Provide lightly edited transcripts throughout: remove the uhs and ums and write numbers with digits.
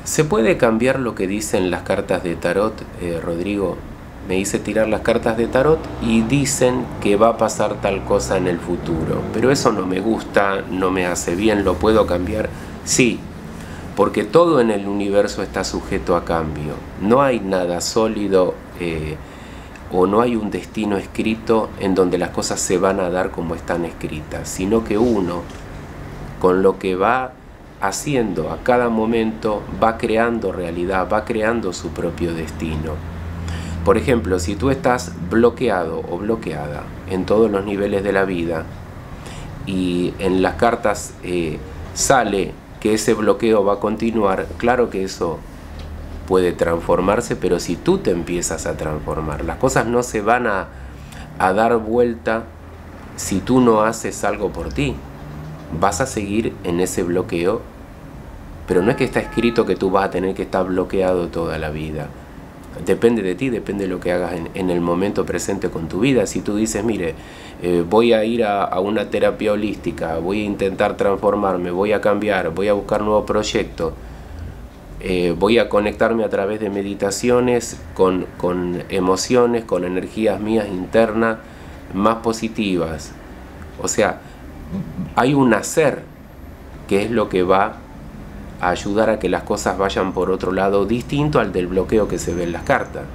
¿Se puede cambiar lo que dicen las cartas de tarot, Rodrigo? Me hice tirar las cartas de tarot y dicen que va a pasar tal cosa en el futuro, pero eso no me gusta, no me hace bien, ¿lo puedo cambiar? Sí, porque todo en el universo está sujeto a cambio. No hay nada sólido o no hay un destino escrito en donde las cosas se van a dar como están escritas, sino que uno, con lo que va haciendo a cada momento, va creando realidad, va creando su propio destino. Por ejemplo, si tú estás bloqueado o bloqueada en todos los niveles de la vida y en las cartas sale que ese bloqueo va a continuar, claro que eso puede transformarse, pero si tú te empiezas a transformar, las cosas no se van a dar vuelta si tú no haces algo por ti. Vas a seguir en ese bloqueo, pero no es que está escrito que tú vas a tener que estar bloqueado toda la vida. Depende de ti, depende de lo que hagas en el momento presente con tu vida. Si tú dices, mire, voy a ir a una terapia holística, voy a intentar transformarme, voy a cambiar, voy a buscar nuevos proyectos, voy a conectarme a través de meditaciones con emociones, con energías mías internas más positivas. O sea, hay un hacer que es lo que va a ayudar a que las cosas vayan por otro lado distinto al del bloqueo que se ve en las cartas.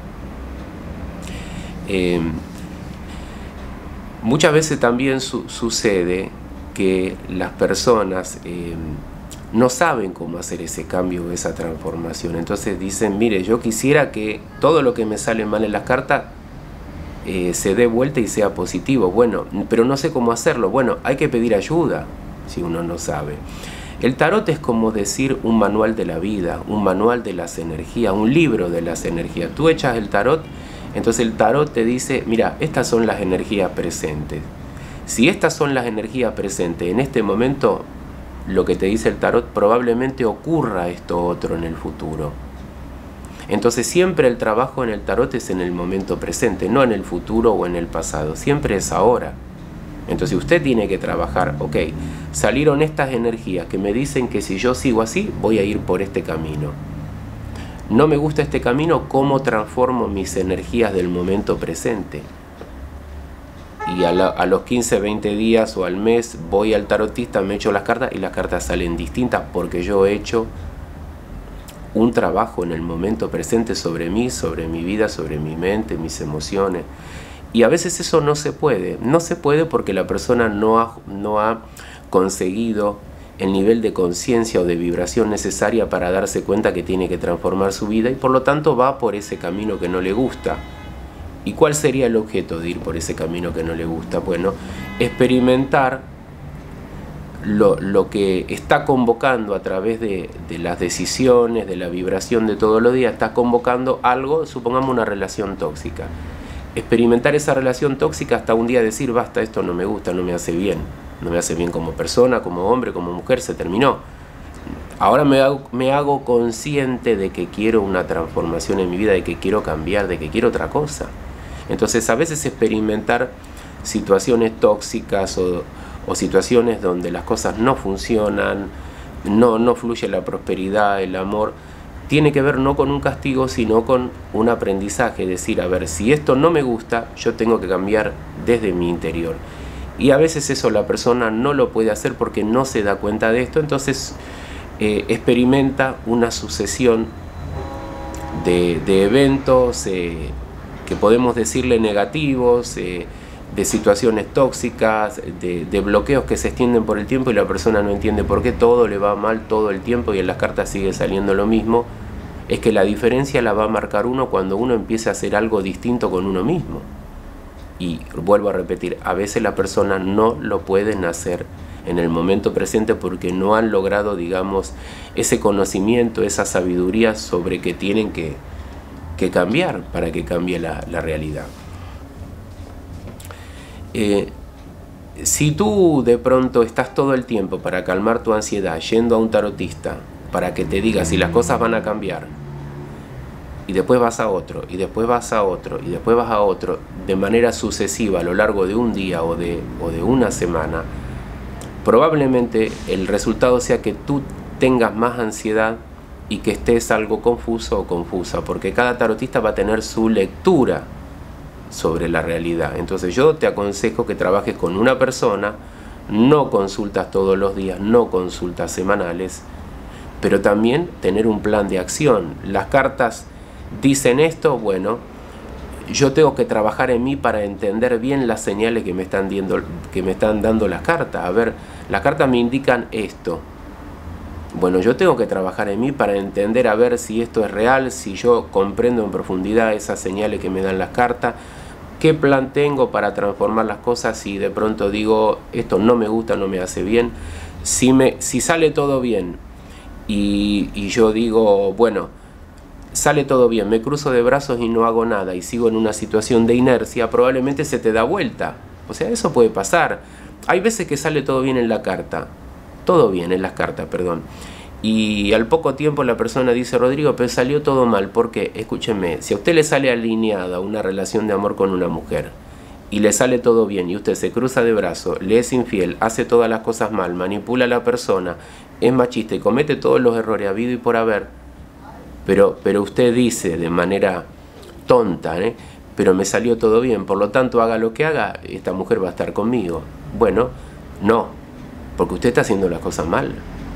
Muchas veces también sucede que las personas no saben cómo hacer ese cambio, esa transformación. Entonces dicen, mire, yo quisiera que todo lo que me sale mal en las cartas se dé vuelta y sea positivo. Bueno, pero no sé cómo hacerlo. Bueno, hay que pedir ayuda si uno no sabe. El tarot es como decir un manual de la vida, un manual de las energías, un libro de las energías. Tú echas el tarot, entonces el tarot te dice, mira, estas son las energías presentes. Si estas son las energías presentes en este momento, lo que te dice el tarot, probablemente ocurra esto otro en el futuro. Entonces siempre el trabajo en el tarot es en el momento presente, no en el futuro o en el pasado, siempre es ahora. Entonces usted tiene que trabajar, ok, salieron estas energías que me dicen que si yo sigo así, voy a ir por este camino. No me gusta este camino, ¿cómo transformo mis energías del momento presente? Y a los 15, 20 días o al mes voy al tarotista, me echo las cartas y las cartas salen distintas porque yo he hecho un trabajo en el momento presente sobre mí, sobre mi vida, sobre mi mente, mis emociones. Y a veces eso no se puede porque la persona no ha conseguido el nivel de conciencia o de vibración necesaria para darse cuenta que tiene que transformar su vida y por lo tanto va por ese camino que no le gusta. ¿Y cuál sería el objeto de ir por ese camino que no le gusta? Bueno, experimentar lo que está convocando a través de las decisiones, de la vibración de todos los días, está convocando algo, supongamos una relación tóxica. Experimentar esa relación tóxica hasta un día decir, basta, esto no me gusta, no me hace bien. No me hace bien como persona, como hombre, como mujer, se terminó. Ahora me hago consciente de que quiero una transformación en mi vida, de que quiero cambiar, de que quiero otra cosa. Entonces a veces experimentar situaciones tóxicas o situaciones donde las cosas no funcionan, no fluye la prosperidad, el amor, tiene que ver no con un castigo, sino con un aprendizaje. Decir, a ver, si esto no me gusta, yo tengo que cambiar desde mi interior. Y a veces eso la persona no lo puede hacer porque no se da cuenta de esto, entonces experimenta una sucesión de eventos que podemos decirle negativos, de situaciones tóxicas, de bloqueos que se extienden por el tiempo y la persona no entiende por qué todo le va mal todo el tiempo y en las cartas sigue saliendo lo mismo. Es que la diferencia la va a marcar uno cuando uno empiece a hacer algo distinto con uno mismo. Y vuelvo a repetir, a veces las personas no lo pueden hacer en el momento presente porque no han logrado, digamos, ese conocimiento, esa sabiduría sobre que tienen que cambiar para que cambie la realidad. Si tú de pronto estás todo el tiempo para calmar tu ansiedad yendo a un tarotista para que te diga si las cosas van a cambiar, y después vas a otro, y después vas a otro, y después vas a otro, de manera sucesiva a lo largo de un día o de una semana, probablemente el resultado sea que tú tengas más ansiedad y que estés algo confuso o confusa, porque cada tarotista va a tener su lectura sobre la realidad. Entonces yo te aconsejo que trabajes con una persona, no consultas todos los días, no consultas semanales, pero también tener un plan de acción. Las cartas dicen esto, bueno, yo tengo que trabajar en mí para entender bien las señales que me están dando las cartas. A ver, las cartas me indican esto. Bueno, yo tengo que trabajar en mí para entender a ver si esto es real, si yo comprendo en profundidad esas señales que me dan las cartas, qué plan tengo para transformar las cosas si de pronto digo esto no me gusta, no me hace bien. Si sale todo bien y yo digo, bueno, sale todo bien, me cruzo de brazos y no hago nada y sigo en una situación de inercia, probablemente se te da vuelta. O sea, eso puede pasar. Hay veces que sale todo bien en la carta, todo bien en las cartas, perdón. Y al poco tiempo la persona dice, Rodrigo, pero salió todo mal. Porque, escúcheme, si a usted le sale alineada una relación de amor con una mujer y le sale todo bien y usted se cruza de brazos, le es infiel, hace todas las cosas mal, manipula a la persona, es machista y comete todos los errores habido y por haber, pero usted dice de manera tonta, pero me salió todo bien, por lo tanto haga lo que haga, esta mujer va a estar conmigo. Bueno, no, porque usted está haciendo las cosas mal.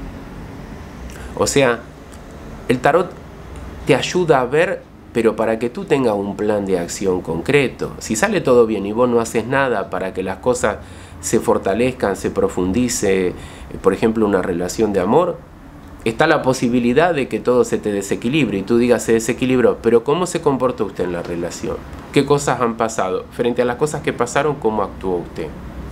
O sea, el tarot te ayuda a ver, pero para que tú tengas un plan de acción concreto. Si sale todo bien y vos no haces nada para que las cosas se fortalezcan, se profundice, por ejemplo, una relación de amor, está la posibilidad de que todo se te desequilibre y tú digas, se desequilibró, pero ¿cómo se comportó usted en la relación? ¿Qué cosas han pasado? Frente a las cosas que pasaron, ¿cómo actuó usted?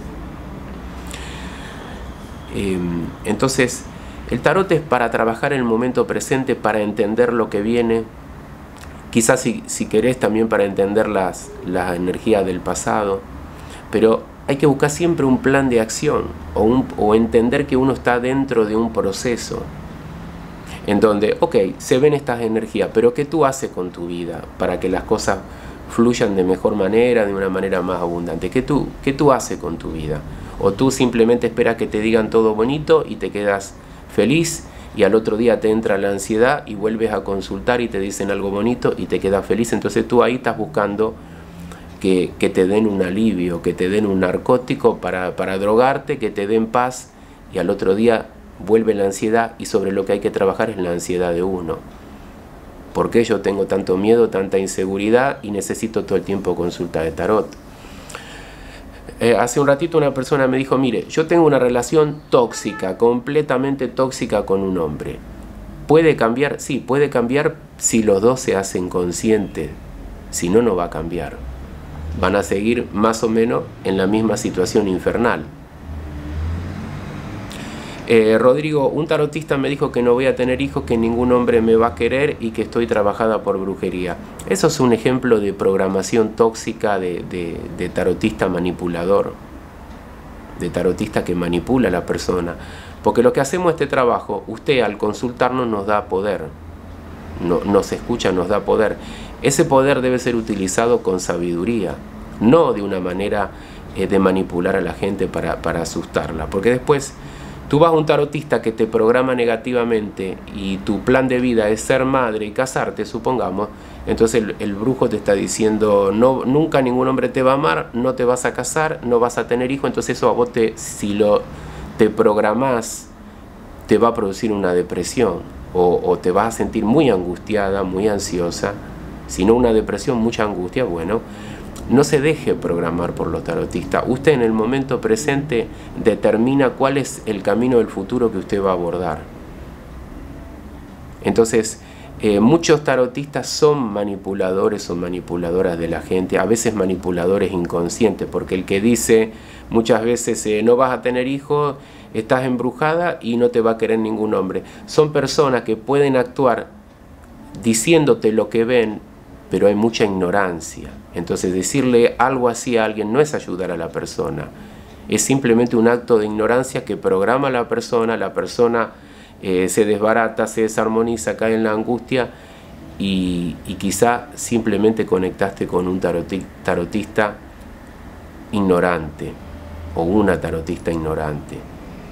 Entonces, el tarot es para trabajar el momento presente, para entender lo que viene, quizás si querés también para entender las energías del pasado, pero hay que buscar siempre un plan de acción o entender que uno está dentro de un proceso en donde, ok, se ven estas energías, pero ¿qué tú haces con tu vida para que las cosas fluyan de mejor manera, de una manera más abundante? ¿Qué tú haces con tu vida? O tú simplemente esperas que te digan todo bonito y te quedas feliz y al otro día te entra la ansiedad y vuelves a consultar y te dicen algo bonito y te quedas feliz. Entonces tú ahí estás buscando que te den un alivio, que te den un narcótico para drogarte, que te den paz y al otro día vuelve la ansiedad y sobre lo que hay que trabajar es la ansiedad de uno. ¿Por qué yo tengo tanto miedo, tanta inseguridad y necesito todo el tiempo consulta de tarot? Hace un ratito una persona me dijo, mire, yo tengo una relación tóxica, completamente tóxica con un hombre. ¿Puede cambiar? Sí, puede cambiar si los dos se hacen conscientes. Si no, no va a cambiar. Van a seguir más o menos en la misma situación infernal. Rodrigo, un tarotista me dijo que no voy a tener hijos, que ningún hombre me va a querer y que estoy trabajada por brujería. Eso es un ejemplo de programación tóxica de tarotista manipulador, de tarotista que manipula a la persona. Porque lo que hacemos este trabajo, usted al consultarnos nos da poder, nos escucha, nos da poder. Ese poder debe ser utilizado con sabiduría, no de una manera de manipular a la gente para asustarla. Porque después tú vas a un tarotista que te programa negativamente y tu plan de vida es ser madre y casarte, supongamos, entonces el brujo te está diciendo, no, nunca ningún hombre te va a amar, no te vas a casar, no vas a tener hijos, entonces eso a vos si te programás, te va a producir una depresión o te vas a sentir muy angustiada, muy ansiosa, si no una depresión, mucha angustia. Bueno, no se deje programar por los tarotistas. Usted en el momento presente determina cuál es el camino del futuro que usted va a abordar. Entonces, muchos tarotistas son manipuladores o manipuladoras de la gente, a veces manipuladores inconscientes, porque el que dice muchas veces no vas a tener hijos, estás embrujada y no te va a querer ningún hombre. Son personas que pueden actuar diciéndote lo que ven, pero hay mucha ignorancia. Entonces decirle algo así a alguien no es ayudar a la persona, es simplemente un acto de ignorancia que programa a la persona se desbarata, se desarmoniza, cae en la angustia y quizá simplemente conectaste con un tarotista ignorante o una tarotista ignorante.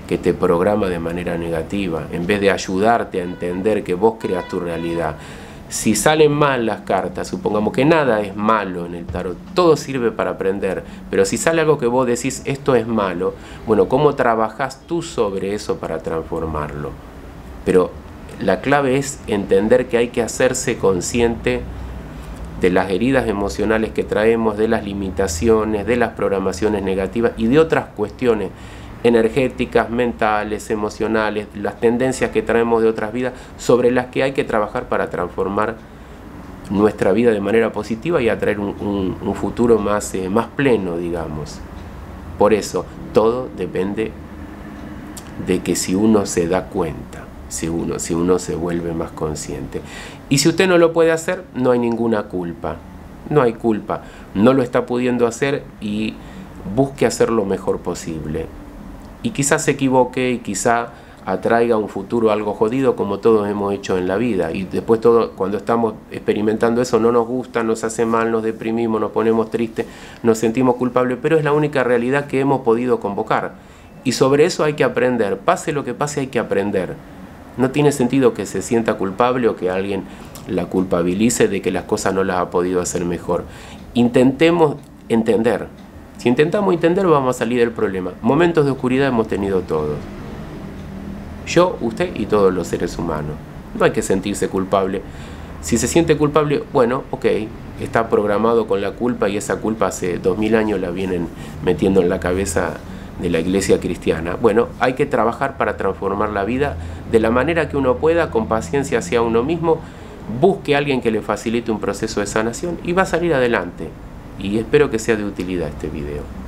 que te programa de manera negativa, en vez de ayudarte a entender que vos creas tu realidad. Si salen mal las cartas, supongamos que nada es malo en el tarot, todo sirve para aprender, pero si sale algo que vos decís, esto es malo, bueno, ¿cómo trabajás tú sobre eso para transformarlo? Pero la clave es entender que hay que hacerse consciente de las heridas emocionales que traemos, de las limitaciones, de las programaciones negativas y de otras cuestiones energéticas, mentales, emocionales, las tendencias que traemos de otras vidas, sobre las que hay que trabajar para transformar nuestra vida de manera positiva y atraer un futuro más pleno, digamos. Por eso, todo depende de que si uno se da cuenta, si uno se vuelve más consciente. Y si usted no lo puede hacer, no hay ninguna culpa. No hay culpa. No lo está pudiendo hacer y busque hacer lo mejor posible. Y quizás se equivoque y quizá atraiga un futuro algo jodido, como todos hemos hecho en la vida. Y después cuando estamos experimentando eso no nos gusta, nos hace mal, nos deprimimos, nos ponemos tristes, nos sentimos culpables, pero es la única realidad que hemos podido convocar. Y sobre eso hay que aprender. Pase lo que pase, hay que aprender. No tiene sentido que se sienta culpable o que alguien la culpabilice de que las cosas no las ha podido hacer mejor. Intentemos entender. Si intentamos entender, vamos a salir del problema. Momentos de oscuridad hemos tenido todos. Yo, usted y todos los seres humanos. No hay que sentirse culpable. Si se siente culpable, bueno, ok, está programado con la culpa y esa culpa hace 2000 años la vienen metiendo en la cabeza de la iglesia cristiana. Bueno, hay que trabajar para transformar la vida de la manera que uno pueda, con paciencia hacia uno mismo. Busque a alguien que le facilite un proceso de sanación y va a salir adelante. Y espero que sea de utilidad este video.